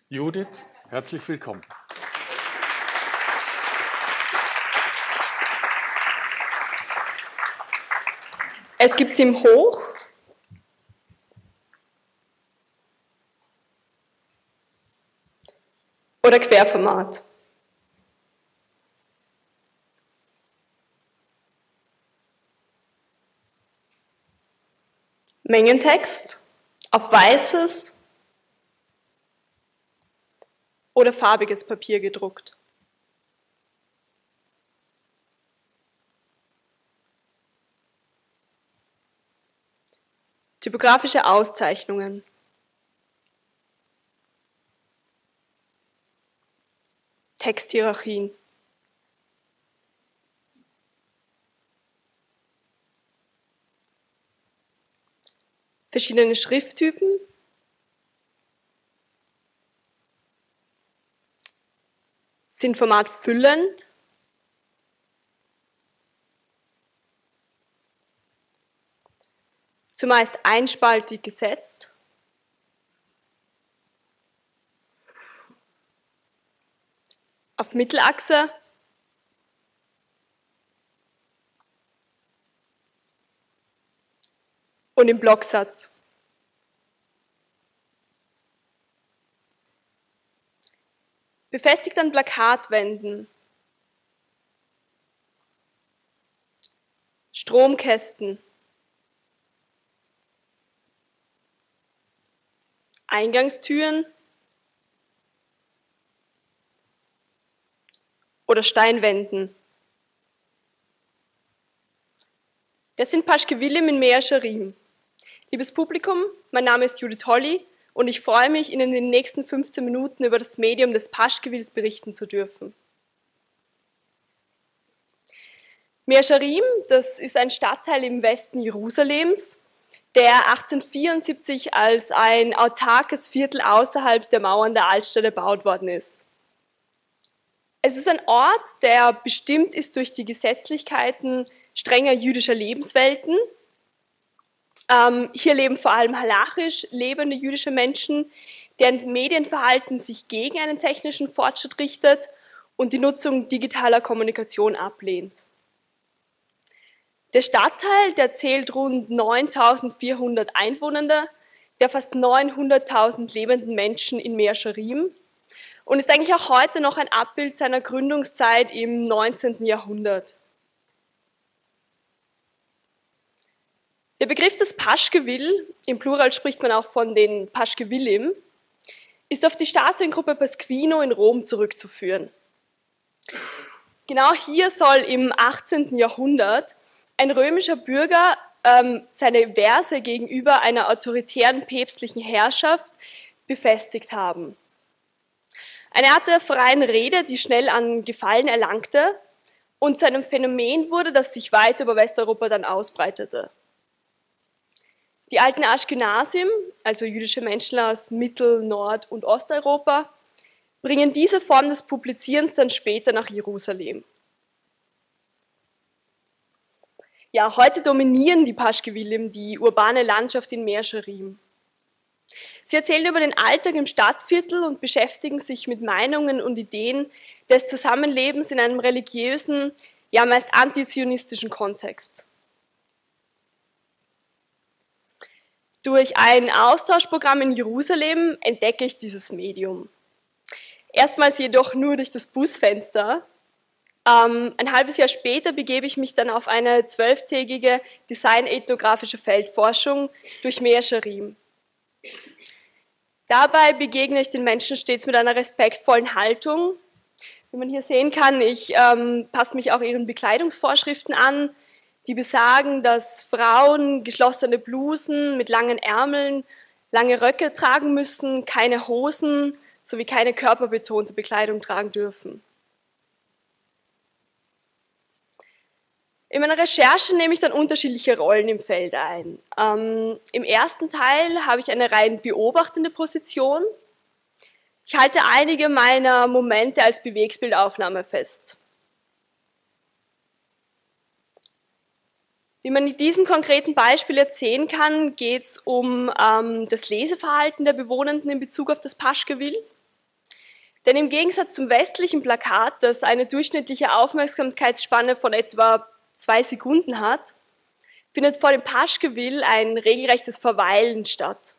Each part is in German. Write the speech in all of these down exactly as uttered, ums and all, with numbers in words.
Judith, herzlich willkommen. Es gibt es im Hoch- oder Querformat. Mengentext auf weißes oder farbiges Papier gedruckt. Typografische Auszeichnungen. Texthierarchien. Verschiedene Schrifttypen. Sind Format füllend. Zumeist einspaltig gesetzt. Auf Mittelachse. Und im Blocksatz. Befestigt an Plakatwänden. Stromkästen. Eingangstüren. Oder Steinwänden. Das sind Paschkewilim in Mea Shearim. Liebes Publikum, mein Name ist Judith Holly und ich freue mich, Ihnen in den nächsten fünfzehn Minuten über das Medium des Paschkewils berichten zu dürfen. Mea Shearim, das ist ein Stadtteil im Westen Jerusalems, der achtzehnhundertvierundsiebzig als ein autarkes Viertel außerhalb der Mauern der Altstadt erbaut worden ist. Es ist ein Ort, der bestimmt ist durch die Gesetzlichkeiten strenger jüdischer Lebenswelten. Ähm, hier leben vor allem halachisch lebende jüdische Menschen, deren Medienverhalten sich gegen einen technischen Fortschritt richtet und die Nutzung digitaler Kommunikation ablehnt. Der Stadtteil, der zählt rund neuntausendvierhundert Einwohner, der fast neunhunderttausend lebenden Menschen in Mea Shearim und ist eigentlich auch heute noch ein Abbild seiner Gründungszeit im neunzehnten Jahrhundert. Der Begriff des Paschkewil, im Plural spricht man auch von den Paschkewilim, ist auf die Statuengruppe Pasquino in Rom zurückzuführen. Genau hier soll im achtzehnten Jahrhundert ein römischer Bürger ähm, seine Verse gegenüber einer autoritären päpstlichen Herrschaft befestigt haben. Eine Art der freien Rede, die schnell an Gefallen erlangte und zu einem Phänomen wurde, das sich weit über Westeuropa dann ausbreitete. Die alten Aschkenazim, also jüdische Menschen aus Mittel-, Nord- und Osteuropa, bringen diese Form des Publizierens dann später nach Jerusalem. Ja, heute dominieren die Paschkewilim die urbane Landschaft in Mea Shearim. Sie erzählen über den Alltag im Stadtviertel und beschäftigen sich mit Meinungen und Ideen des Zusammenlebens in einem religiösen, ja meist antizionistischen Kontext. Durch ein Austauschprogramm in Jerusalem entdecke ich dieses Medium. Erstmals jedoch nur durch das Busfenster. Ähm, ein halbes Jahr später begebe ich mich dann auf eine zwölftägige design-ethnografische Feldforschung durch Mea Shearim. Dabei begegne ich den Menschen stets mit einer respektvollen Haltung. Wie man hier sehen kann, ich ähm, passe mich auch ihren Bekleidungsvorschriften an, die besagen, dass Frauen geschlossene Blusen mit langen Ärmeln, lange Röcke tragen müssen, keine Hosen sowie keine körperbetonte Bekleidung tragen dürfen. In meiner Recherche nehme ich dann unterschiedliche Rollen im Feld ein. Ähm, Im ersten Teil habe ich eine rein beobachtende Position. Ich halte einige meiner Momente als Bewegtbildaufnahme fest. Wie man in diesem konkreten Beispiel jetzt sehen kann, geht es um ähm, das Leseverhalten der Bewohnenden in Bezug auf das Paschkewil. Denn im Gegensatz zum westlichen Plakat, das eine durchschnittliche Aufmerksamkeitsspanne von etwa zwei Sekunden hat, findet vor dem Paschgewill ein regelrechtes Verweilen statt.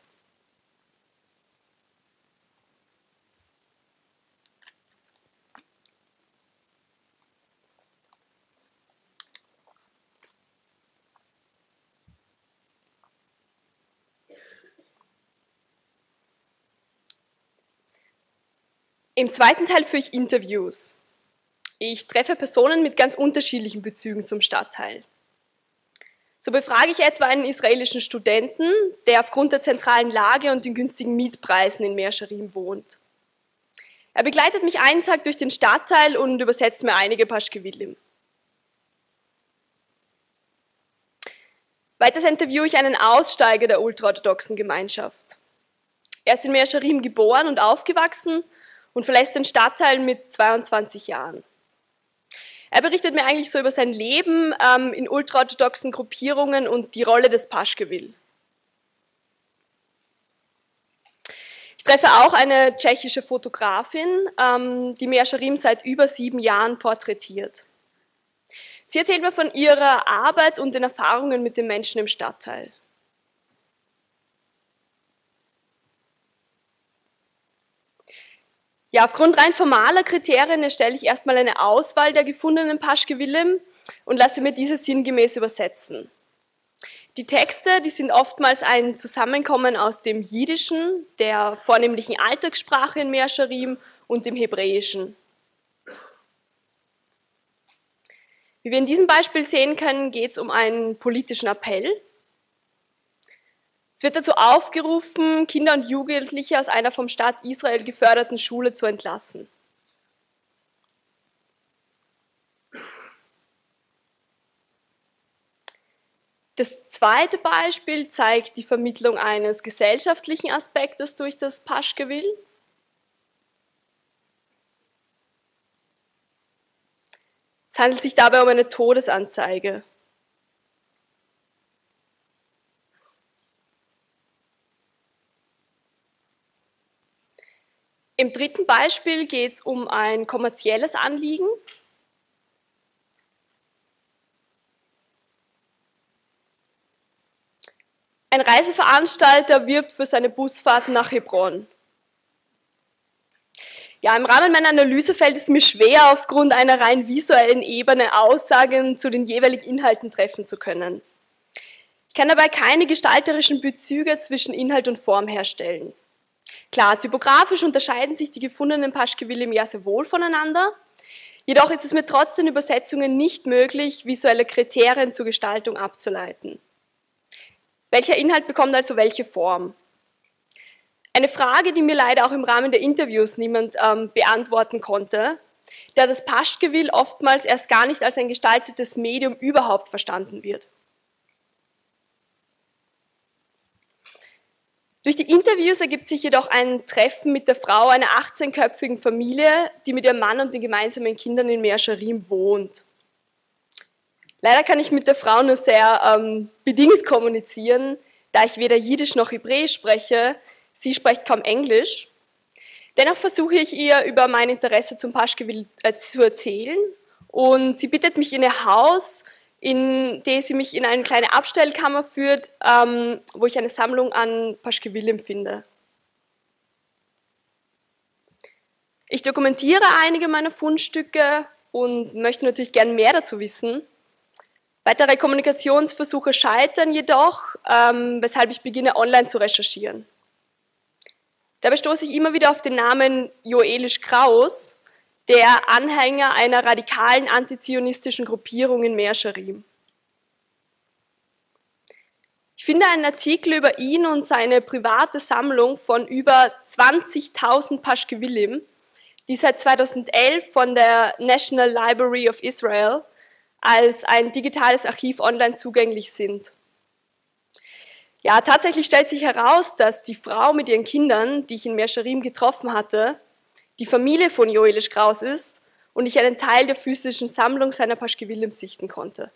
Im zweiten Teil führe ich Interviews. Ich treffe Personen mit ganz unterschiedlichen Bezügen zum Stadtteil. So befrage ich etwa einen israelischen Studenten, der aufgrund der zentralen Lage und den günstigen Mietpreisen in Mea Shearim wohnt. Er begleitet mich einen Tag durch den Stadtteil und übersetzt mir einige Paschkewilim. Weiters interviewe ich einen Aussteiger der ultraorthodoxen Gemeinschaft. Er ist in Mea Shearim geboren und aufgewachsen und verlässt den Stadtteil mit zweiundzwanzig Jahren. Er berichtet mir eigentlich so über sein Leben ähm, in ultraorthodoxen Gruppierungen und die Rolle des Paschgewill. Ich treffe auch eine tschechische Fotografin, ähm, die Mea Shearim seit über sieben Jahren porträtiert. Sie erzählt mir von ihrer Arbeit und den Erfahrungen mit den Menschen im Stadtteil. Ja, aufgrund rein formaler Kriterien erstelle ich erstmal eine Auswahl der gefundenen Paschkewilim und lasse mir diese sinngemäß übersetzen. Die Texte, die sind oftmals ein Zusammenkommen aus dem Jiddischen, der vornehmlichen Alltagssprache in Mea Shearim, und dem Hebräischen. Wie wir in diesem Beispiel sehen können, geht es um einen politischen Appell. Es wird dazu aufgerufen, Kinder und Jugendliche aus einer vom Staat Israel geförderten Schule zu entlassen. Das zweite Beispiel zeigt die Vermittlung eines gesellschaftlichen Aspektes durch das Paschgewill. Es handelt sich dabei um eine Todesanzeige. Im dritten Beispiel geht es um ein kommerzielles Anliegen. Ein Reiseveranstalter wirbt für seine Busfahrten nach Hebron. Ja, im Rahmen meiner Analyse fällt es mir schwer, aufgrund einer rein visuellen Ebene Aussagen zu den jeweiligen Inhalten treffen zu können. Ich kann dabei keine gestalterischen Bezüge zwischen Inhalt und Form herstellen. Klar, typografisch unterscheiden sich die gefundenen Paschkewilim ja sehr wohl voneinander, jedoch ist es mir trotz den Übersetzungen nicht möglich, visuelle Kriterien zur Gestaltung abzuleiten. Welcher Inhalt bekommt also welche Form? Eine Frage, die mir leider auch im Rahmen der Interviews niemand ähm, beantworten konnte, da das Paschkewill oftmals erst gar nicht als ein gestaltetes Medium überhaupt verstanden wird. Durch die Interviews ergibt sich jedoch ein Treffen mit der Frau einer achtzehnköpfigen Familie, die mit ihrem Mann und den gemeinsamen Kindern in Mea Shearim wohnt. Leider kann ich mit der Frau nur sehr ähm, bedingt kommunizieren, da ich weder Jiddisch noch Hebräisch spreche. Sie spricht kaum Englisch. Dennoch versuche ich ihr über mein Interesse zum Paschgewill äh, zu erzählen und sie bittet mich in ihr Haus, in der sie mich in eine kleine Abstellkammer führt, ähm, wo ich eine Sammlung an Paschkewilim finde. Ich dokumentiere einige meiner Fundstücke und möchte natürlich gerne mehr dazu wissen. Weitere Kommunikationsversuche scheitern jedoch, ähm, weshalb ich beginne, online zu recherchieren. Dabei stoße ich immer wieder auf den Namen Joelisch Kraus, der Anhänger einer radikalen antizionistischen Gruppierung in Mea Shearim. Ich finde einen Artikel über ihn und seine private Sammlung von über zwanzigtausend Paschkewilim, die seit zweitausendelf von der National Library of Israel als ein digitales Archiv online zugänglich sind. Ja, tatsächlich stellt sich heraus, dass die Frau mit ihren Kindern, die ich in Mea Shearim getroffen hatte, die Familie von Joelisch Kraus ist und ich einen Teil der physischen Sammlung seiner Paschkewilim sichten konnte.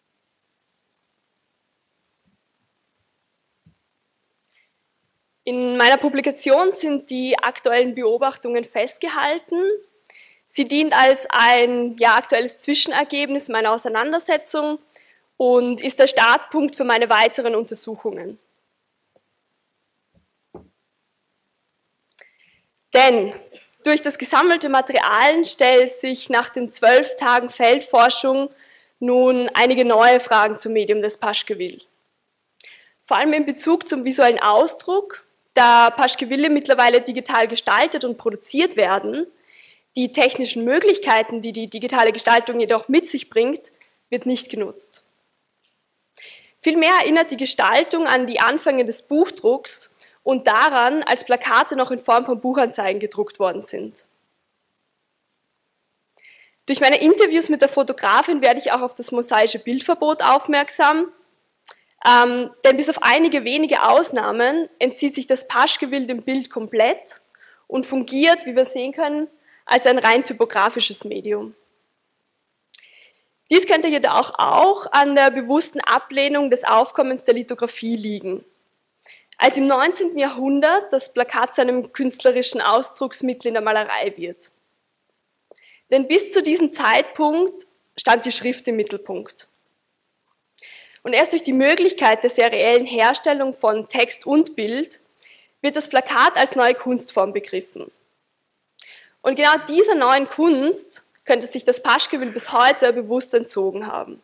In meiner Publikation sind die aktuellen Beobachtungen festgehalten. Sie dient als ein ja, aktuelles Zwischenergebnis meiner Auseinandersetzung und ist der Startpunkt für meine weiteren Untersuchungen. Denn durch das gesammelte Material stellt sich nach den zwölf Tagen Feldforschung nun einige neue Fragen zum Medium des Paschquil. Vor allem in Bezug zum visuellen Ausdruck, da Paschquille mittlerweile digital gestaltet und produziert werden, die technischen Möglichkeiten, die die digitale Gestaltung jedoch mit sich bringt, wird nicht genutzt. Vielmehr erinnert die Gestaltung an die Anfänge des Buchdrucks und daran, als Plakate noch in Form von Buchanzeigen gedruckt worden sind. Durch meine Interviews mit der Fotografin werde ich auch auf das mosaische Bildverbot aufmerksam, ähm, denn bis auf einige wenige Ausnahmen entzieht sich das Paschquil dem Bild komplett und fungiert, wie wir sehen können, als ein rein typografisches Medium. Dies könnte jedoch auch an der bewussten Ablehnung des Aufkommens der Lithografie liegen. Als im neunzehnten Jahrhundert das Plakat zu einem künstlerischen Ausdrucksmittel in der Malerei wird. Denn bis zu diesem Zeitpunkt stand die Schrift im Mittelpunkt. Und erst durch die Möglichkeit der seriellen Herstellung von Text und Bild wird das Plakat als neue Kunstform begriffen. Und genau dieser neuen Kunst könnte sich das Paschquil bis heute bewusst entzogen haben.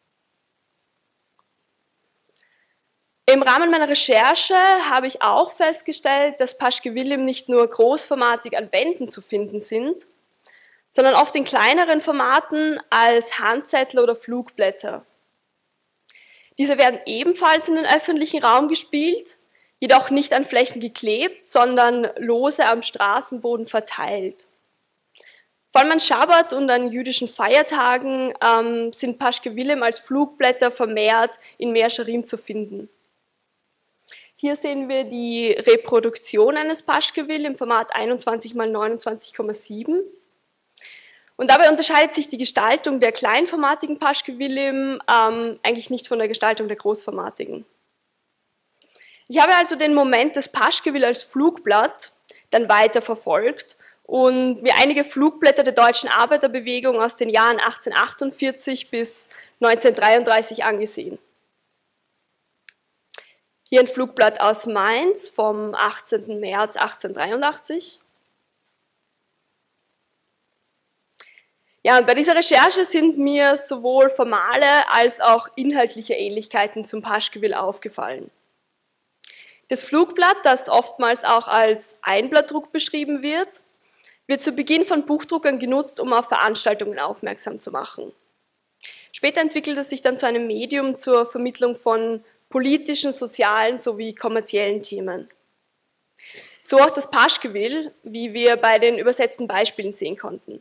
Im Rahmen meiner Recherche habe ich auch festgestellt, dass Paschquille nicht nur großformatig an Wänden zu finden sind, sondern oft in kleineren Formaten als Handzettel oder Flugblätter. Diese werden ebenfalls in den öffentlichen Raum gespielt, jedoch nicht an Flächen geklebt, sondern lose am Straßenboden verteilt. Vor allem an Schabbat und an jüdischen Feiertagen ähm, sind Paschquillim als Flugblätter vermehrt in Mea Shearim zu finden. Hier sehen wir die Reproduktion eines Paschquil im Format einundzwanzig mal neunundzwanzig Komma sieben. Und dabei unterscheidet sich die Gestaltung der kleinformatigen Paschquillim ähm, eigentlich nicht von der Gestaltung der großformatigen. Ich habe also den Moment des Paschquil als Flugblatt dann weiter verfolgt und mir einige Flugblätter der deutschen Arbeiterbewegung aus den Jahren achtzehnhundertachtundvierzig bis neunzehnhundertdreiunddreißig angesehen. Hier ein Flugblatt aus Mainz vom achtzehnten März achtzehnhundertdreiundachtzig. Ja, und bei dieser Recherche sind mir sowohl formale als auch inhaltliche Ähnlichkeiten zum Paschquil aufgefallen. Das Flugblatt, das oftmals auch als Einblattdruck beschrieben wird, wird zu Beginn von Buchdruckern genutzt, um auf Veranstaltungen aufmerksam zu machen. Später entwickelt es sich dann zu einem Medium zur Vermittlung von politischen, sozialen sowie kommerziellen Themen. So auch das Paschquil, wie wir bei den übersetzten Beispielen sehen konnten.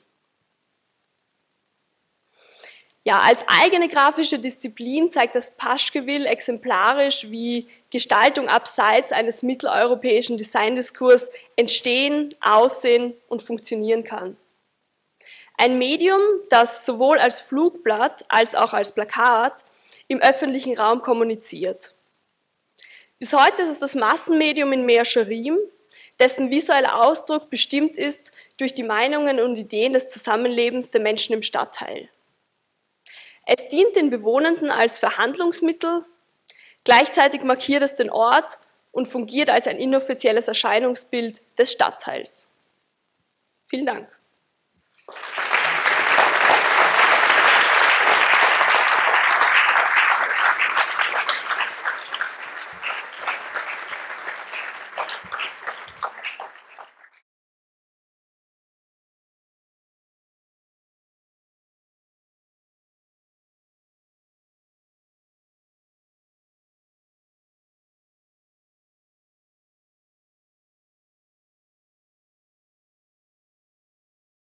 Ja, als eigene grafische Disziplin zeigt das Paschquil exemplarisch, wie Gestaltung abseits eines mitteleuropäischen Designdiskurs entstehen, aussehen und funktionieren kann. Ein Medium, das sowohl als Flugblatt als auch als Plakat im öffentlichen Raum kommuniziert. Bis heute ist es das Massenmedium in Mea Shearim, dessen visueller Ausdruck bestimmt ist durch die Meinungen und Ideen des Zusammenlebens der Menschen im Stadtteil. Es dient den Bewohnenden als Verhandlungsmittel, gleichzeitig markiert es den Ort und fungiert als ein inoffizielles Erscheinungsbild des Stadtteils. Vielen Dank.